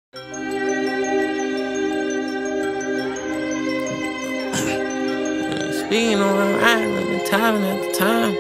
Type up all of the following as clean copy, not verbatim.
Speaking on my rhyme, I've been timing at the time.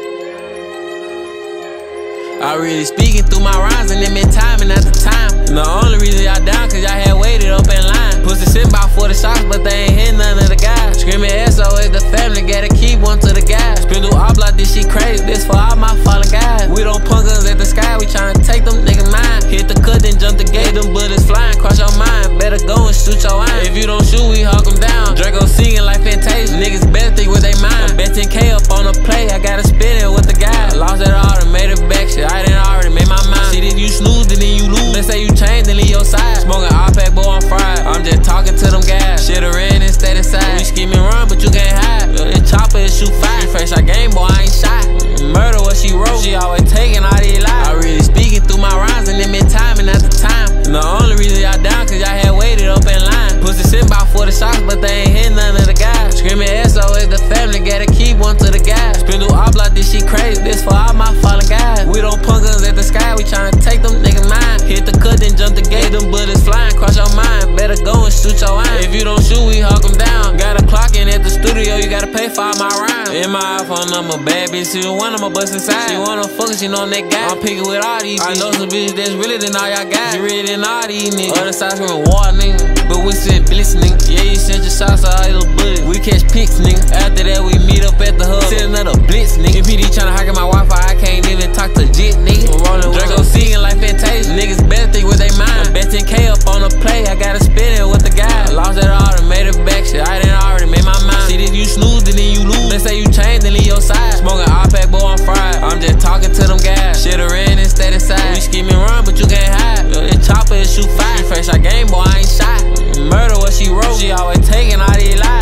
I really speaking through my rhymes and it been timing at the time. And the only reason y'all down cause y'all had waited up in line. Pussy sitting about 40 shots, but they ain't hit none of the guys. Screaming SOS, the family gotta keep one to the guys. Spin through all block, this shit crazy, this for all my fallen guys. We don't punk guns at the sky, we tryna take them niggas mine. Hit the cut, then jump the gate, them bullets flying, cross your mind. Better go and shoot your eye. If you don't shoot, we hawk them down. Draco singing like Fantasia, niggas better think with they mind. Bet 10K up on the play, I gotta spin it with the guy. Lost it all and made it back, shit, I didn't already made my mind. Shit, if you snooze, then you lose. Let's say you change, then leave your side. Smoking all-pack, boy, I'm fried. I'm just talking to them guys. Shit've ran and stayed inside. We scheme and run, but you can't hide. This chopper is shoot fire. Fresh our game, boy, I ain't shy. Murder what she wrote. She always taking all these lies. I really speaking through my rhymes and it been timing at the time. And the only reason y'all down cause y'all had waited up in line. Pussy sitting about 40 shots, but they ain't hit none of the guys. Screaming SOS, the family gotta keep one to the guys. Spin through all block, this shit crazy, this for all my fallen guys. We don't punk guns at the sky, we tryna take them niggas mine. Hit the cut, then jump the gate, them bullets flying, cross your mind. Better go and shoot your eye. If you don't shoot, we hawk them down. Got a clock in at the studio, you gotta pay for all my rhymes. In my iPhone, I'm a bad bitch, she want I'ma bust inside. She wanna fuck, she know that guy. I'm picking with all these bitches. I know some bitches that's really than all y'all got. She really than all these niggas. Other side screaming war, nigga. But we said blitz, nigga. Yeah, you sent your shots to all those bullets. We catch pics, nigga. After that, we meet up at the hub. Send another blitz, nigga. MPD tryna hack in my Wi-Fi, I can't even talk to Jit, nigga. Draco singing like Fantasia, niggas better think with they mind. Bet 10K up on the play, I gotta spin it with the guy. Lost it all and made it back, shit, I didn't already made my mind. Shit, if you snooze, then you lose. Let's say you change, then leave your side. Smoking all-pack, boy, I'm fried. I'm just talking to them guys. Shit've ran and stayed inside. We scheme and run, but you can't hide. This chopper is shoot fire. Fresh our game, boy, I ain't shy. Murder what she wrote. She always taking all these lies.